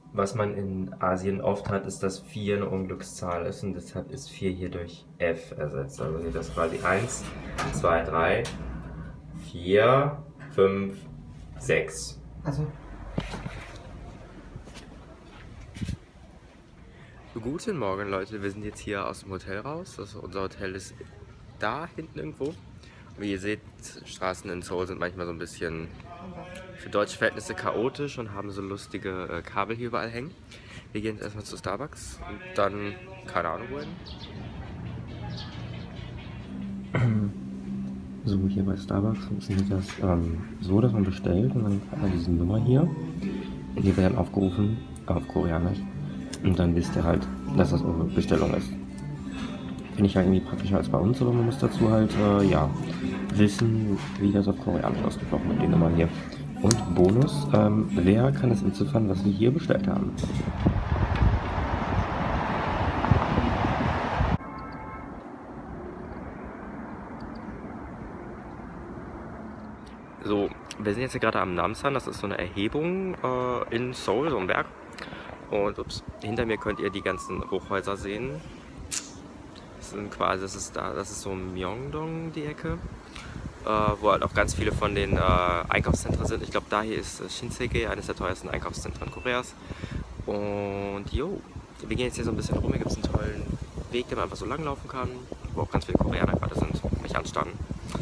Was man in Asien oft hat, ist, dass 4 eine Unglückszahl ist und deshalb ist 4 hier durch F ersetzt. Also geht das quasi 1, 2, 3, 4, 5, 6. Also, Guten Morgen, Leute. Wir sind jetzt hier aus dem Hotel raus. Unser Hotel ist da hinten irgendwo. Wie ihr seht, Straßen in Seoul sind manchmal so ein bisschen für deutsche Verhältnisse chaotisch und haben so lustige Kabel hier überall hängen. Wir gehen jetzt erstmal zu Starbucks und dann, keine Ahnung wohin. So, hier bei Starbucks funktioniert das so, dass man bestellt und dann hat man diese Nummer hier. Und die werden aufgerufen auf Koreanisch. Und dann wisst ihr halt, dass das eure Bestellung ist. Finde ich halt irgendwie praktischer als bei uns, aber man muss dazu halt, ja, wissen, wie das auf Koreanisch ausgesprochen wird, die Nummer hier. Und Bonus, wer kann es entziffern, was wir hier bestellt haben? So, wir sind jetzt hier gerade am Namsan, das ist so eine Erhebung in Seoul, so ein Berg. Und ups, hinter mir könnt ihr die ganzen Hochhäuser sehen. Das sind quasi, das ist so Myeongdong, die Ecke, wo halt auch ganz viele von den Einkaufszentren sind. Ich glaube, da hier ist Shinsegae, eines der teuersten Einkaufszentren Koreas. Und jo, wir gehen jetzt hier so ein bisschen rum. Hier gibt es einen tollen Weg, den man einfach so langlaufen kann, wo auch ganz viele Koreaner gerade sind, mich anstarren.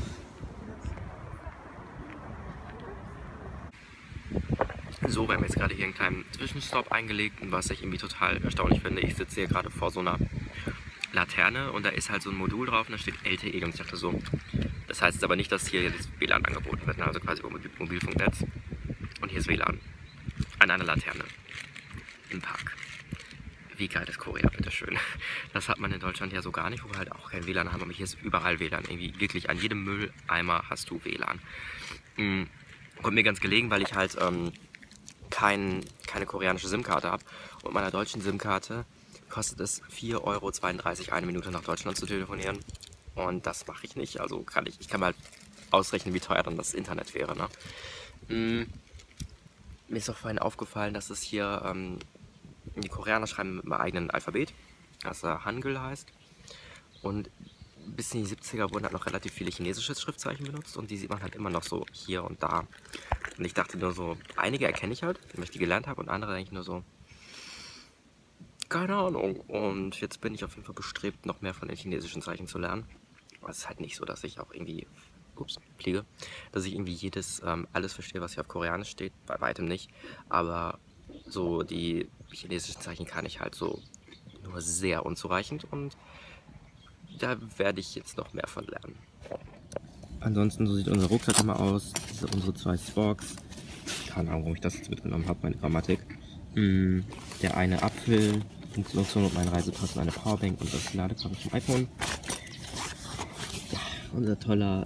So, wir haben jetzt gerade hier einen kleinen Zwischenstopp eingelegt, was ich irgendwie total erstaunlich finde. Ich sitze hier gerade vor so einer Laterne und da ist halt so ein Modul drauf und da steht LTE und ich dachte so, das heißt aber nicht, dass hier jetzt WLAN angeboten wird, also quasi über Mobilfunknetz. Und hier ist WLAN an einer Laterne im Park. Wie geil ist Korea, bitteschön. Das hat man in Deutschland ja so gar nicht, wo wir halt auch kein WLAN haben, aber hier ist überall WLAN. Irgendwie wirklich an jedem Mülleimer hast du WLAN. Kommt mir ganz gelegen, weil ich halt keine koreanische SIM-Karte habe. Und meiner deutschen SIM-Karte kostet es 4,32 € eine Minute nach Deutschland zu telefonieren. Und das mache ich nicht. Also ich kann mal halt ausrechnen, wie teuer dann das Internet wäre. Ne? Mir ist auch vorhin aufgefallen, dass es hier, die Koreaner schreiben mit einem eigenen Alphabet, das Hangul heißt. Und bis in die 70er wurden halt noch relativ viele chinesische Schriftzeichen benutzt und die sieht man halt immer noch so hier und da. Und ich dachte nur so, einige erkenne ich halt, wenn ich die gelernt habe und andere denke ich nur so, keine Ahnung. Und jetzt bin ich auf jeden Fall bestrebt, noch mehr von den chinesischen Zeichen zu lernen. Aber es ist halt nicht so, dass ich auch irgendwie, fliege, dass ich irgendwie alles verstehe, was hier auf Koreanisch steht, bei weitem nicht. Aber so die chinesischen Zeichen kann ich halt so nur sehr unzureichend und da werde ich jetzt noch mehr von lernen. Ansonsten, so sieht unser Rucksack immer aus. Das sind unsere 2 Sporks. Keine Ahnung, warum ich das jetzt mitgenommen habe, meine Grammatik. Der eine Apfel, Funktion und mein Reisepass und eine Powerbank und das Ladekabel vom iPhone. Ja, unser toller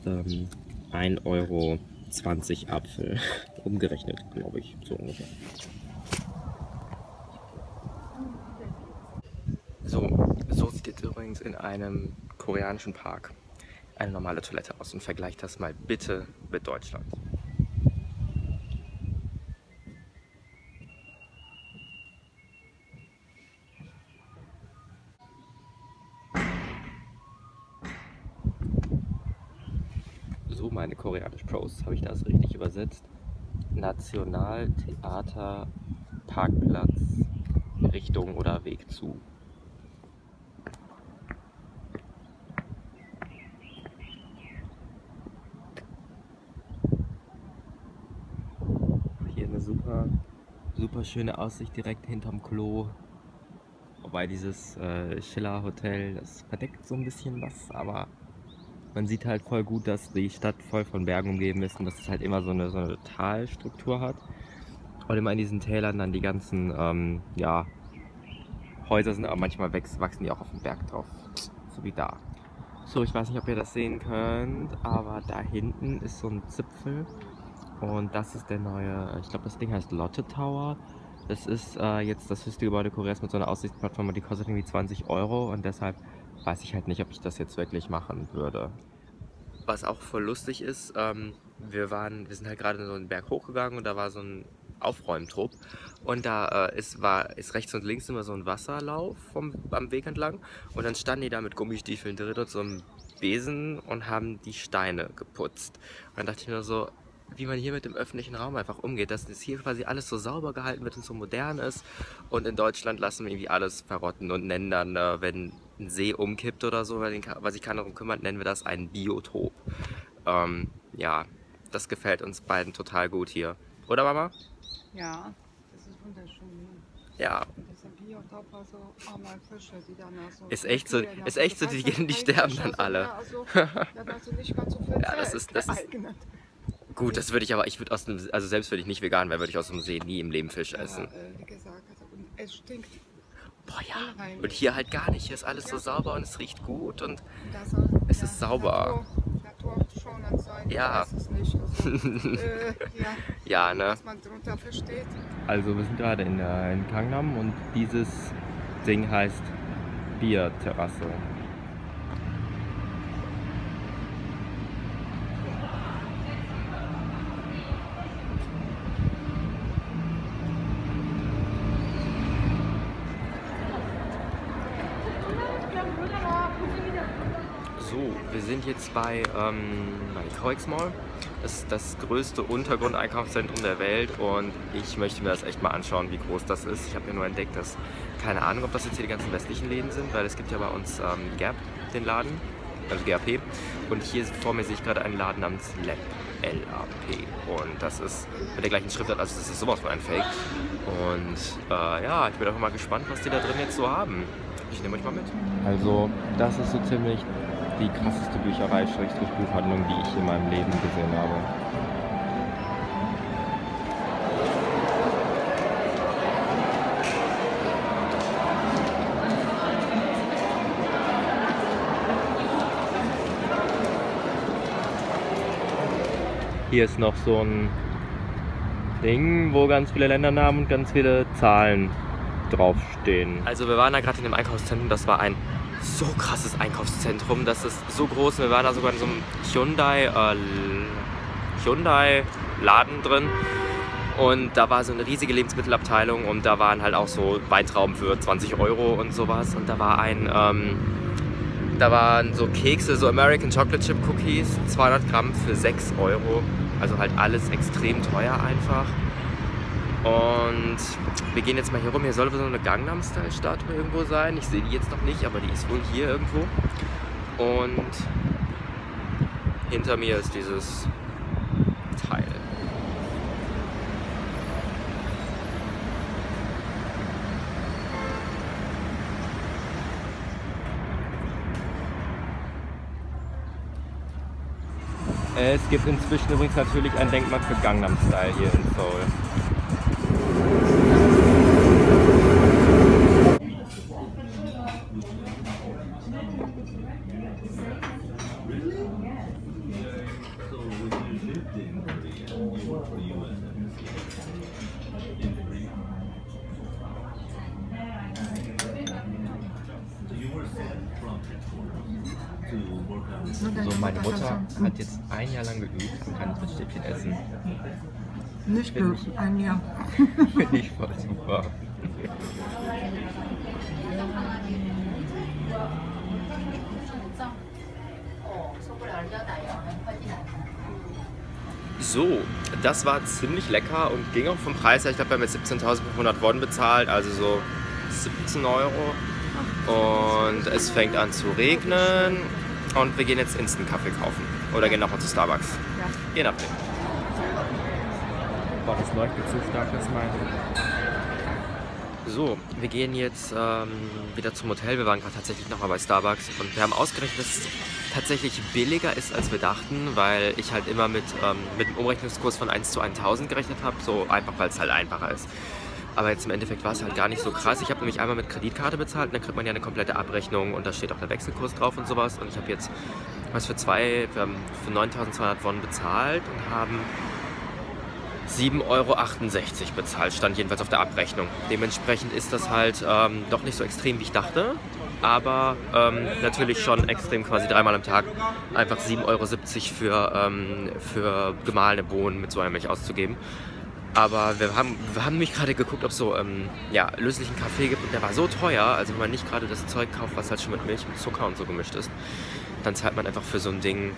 1,20 € Apfel. Umgerechnet, glaube ich, so ungefähr. So sieht jetzt übrigens in einem koreanischen Park eine normale Toilette aus und vergleicht das mal bitte mit Deutschland. So, meine koreanisch Pros, habe ich das richtig übersetzt? Nationaltheater, Parkplatz, Richtung oder Weg zu. Hier eine super schöne Aussicht direkt hinterm Klo. Wobei dieses Schiller Hotel, das verdeckt so ein bisschen was, aber man sieht halt voll gut, dass die Stadt voll von Bergen umgeben ist und dass es halt immer so eine Talstruktur hat. Und immer in diesen Tälern dann die ganzen ja, Häuser sind, aber manchmal wachsen die auch auf dem Berg drauf. So wie da. So, ich weiß nicht, ob ihr das sehen könnt, aber da hinten ist so ein Zipfel. Und das ist der neue, ich glaube, das Ding heißt Lotte Tower. Das ist jetzt das höchste Gebäude Koreas mit so einer Aussichtsplattform und die kostet irgendwie 20 € und deshalb weiß ich halt nicht, ob ich das jetzt wirklich machen würde. Was auch voll lustig ist, wir sind halt gerade so einen Berg hochgegangen und da war so ein Aufräumtrupp. Und da ist rechts und links immer so ein Wasserlauf am Weg entlang. Und dann standen die da mit Gummistiefeln drin und so einem Besen und haben die Steine geputzt. Und dann dachte ich mir so, wie man hier mit dem öffentlichen Raum einfach umgeht, dass das hier quasi alles so sauber gehalten wird und so modern ist. Und in Deutschland lassen wir irgendwie alles verrotten und nennen dann, wenn ein See umkippt oder so, weil sich keiner darum kümmert, nennen wir das ein Biotop. Ja, das gefällt uns beiden total gut hier. Oder Mama? Ja, das ist wunderschön. Ja. Und das sind Biotop, also arme Fische, die dann also Ist echt so, die sterben dann alle. Also, da warst du nicht ganz so viel Ja, das ist gut, das würde ich aber, also selbst wenn ich nicht vegan wäre, würde ich aus dem See nie im Leben Fisch essen. Wie gesagt, also, und es stinkt. Boah, ja. Und hier halt gar nicht. Hier ist alles so sauber und es riecht gut und Es ist sauber. Natur schon sein. Ja. Ich weiß es nicht. Also, ja, ne? Was man drunter versteht. Also wir sind gerade in Gangnam und dieses Ding heißt Bierterrasse. So, wir sind jetzt bei Coex Mall. Das ist das größte Untergrundeinkaufszentrum der Welt und ich möchte mir das echt mal anschauen, wie groß das ist. Ich habe ja nur entdeckt, dass, keine Ahnung, ob das jetzt hier die ganzen westlichen Läden sind, weil es gibt ja bei uns Gap, den Laden, also GAP. Und hier vor mir sehe ich gerade einen Laden namens Lab, L-A-P. Und das ist mit der gleichen Schriftart, also das ist sowas von ein Fake. Und ja, ich bin einfach mal gespannt, was die da drin jetzt so haben. Ich nehme euch mal mit. Also, das ist so ziemlich die krasseste Bücherei-Buchhandlung, die ich in meinem Leben gesehen habe. Hier ist noch so ein Ding, wo ganz viele Ländernamen und ganz viele Zahlen draufstehen. Also wir waren da gerade in dem Einkaufszentrum, das war ein so krasses Einkaufszentrum, das ist so groß. Wir waren da sogar in so einem Hyundai-Laden drin und da war so eine riesige Lebensmittelabteilung und da waren halt auch so Weintrauben für 20 € und sowas und da waren so Kekse, so American Chocolate Chip Cookies, 200 Gramm für 6 €, also halt alles extrem teuer einfach. Und wir gehen jetzt mal hier rum. Hier soll so eine Gangnam-Style-Statue irgendwo sein. Ich sehe die jetzt noch nicht, aber die ist wohl hier irgendwo. Und hinter mir ist dieses Teil. Es gibt inzwischen übrigens natürlich ein Denkmal für Gangnam Style hier in Seoul. So, meine Mutter hat jetzt ein Jahr lang geübt und kann jetzt mit Stäbchen essen. Nicht gut, ein Jahr. Finde ich voll super. So, das war ziemlich lecker und ging auch vom Preis her. Ich glaube, wir haben jetzt 17.500 Won bezahlt, also so 17 €. Und es fängt an zu regnen und wir gehen jetzt Instant-Kaffee kaufen. Oder gehen nochmal zu Starbucks. Ja. Je nachdem. Boah, das leuchtet so stark, das meine. So, wir gehen jetzt wieder zum Hotel. Wir waren gerade tatsächlich nochmal bei Starbucks und wir haben ausgerechnet, dass es tatsächlich billiger ist, als wir dachten, weil ich halt immer mit einem Umrechnungskurs von 1 zu 1000 gerechnet habe, so einfach, weil es halt einfacher ist. Aber jetzt im Endeffekt war es halt gar nicht so krass. Ich habe nämlich einmal mit Kreditkarte bezahlt und dann kriegt man ja eine komplette Abrechnung und da steht auch der Wechselkurs drauf und sowas. Und ich habe jetzt was für 9.200 Won bezahlt und haben 7,68 € bezahlt, stand jedenfalls auf der Abrechnung. Dementsprechend ist das halt doch nicht so extrem, wie ich dachte, aber natürlich schon extrem, quasi dreimal am Tag einfach 7,70 € für gemahlene Bohnen mit Sojamilch auszugeben. Aber wir haben nämlich gerade geguckt, ob es so ja, löslichen Kaffee gibt. Und der war so teuer, also wenn man nicht gerade das Zeug kauft, was halt schon mit Milch und Zucker und so gemischt ist, dann zahlt man einfach für so ein Ding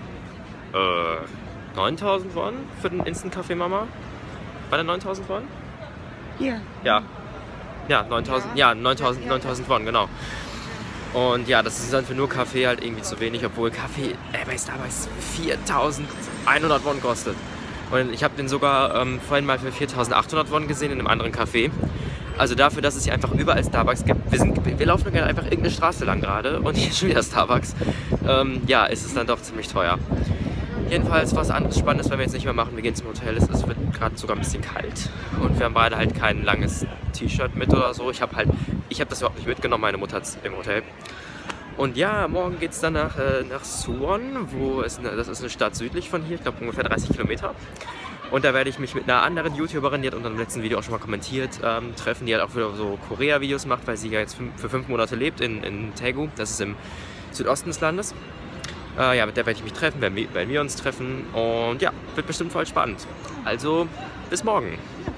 9.000 Won für den Instant-Kaffee, Mama. War der 9.000 Won? Hier. Ja. Ja, 9.000, ja, 9.000 Won, genau. Und ja, das ist dann für nur Kaffee halt irgendwie zu wenig, obwohl Kaffee bei Starbucks 4.100 Won kostet. Und ich habe den sogar vorhin mal für 4.800 Won gesehen in einem anderen Café. Also dafür, dass es hier einfach überall Starbucks gibt. Wir laufen gerade einfach irgendeine Straße lang gerade und hier ist schon wieder Starbucks. Ja, ist es dann doch ziemlich teuer. Jedenfalls was anderes Spannendes werden wir jetzt nicht mehr machen. Wir gehen zum Hotel. Es wird gerade sogar ein bisschen kalt. Und wir haben beide halt kein langes T-Shirt mit oder so. Ich habe das überhaupt nicht mitgenommen. Meine Mutter hat es im Hotel. Und ja, morgen geht es dann nach Suwon. Das ist eine Stadt südlich von hier. Ich glaube ungefähr 30 Kilometer. Und da werde ich mich mit einer anderen YouTuberin, die hat unter dem letzten Video auch schon mal kommentiert, treffen. Die halt auch wieder so Korea-Videos macht, weil sie ja jetzt für 5 Monate lebt in Daegu. Das ist im Südosten des Landes. Ja, mit der werde ich mich treffen, werden wir uns treffen und ja, wird bestimmt voll spannend. Also, bis morgen.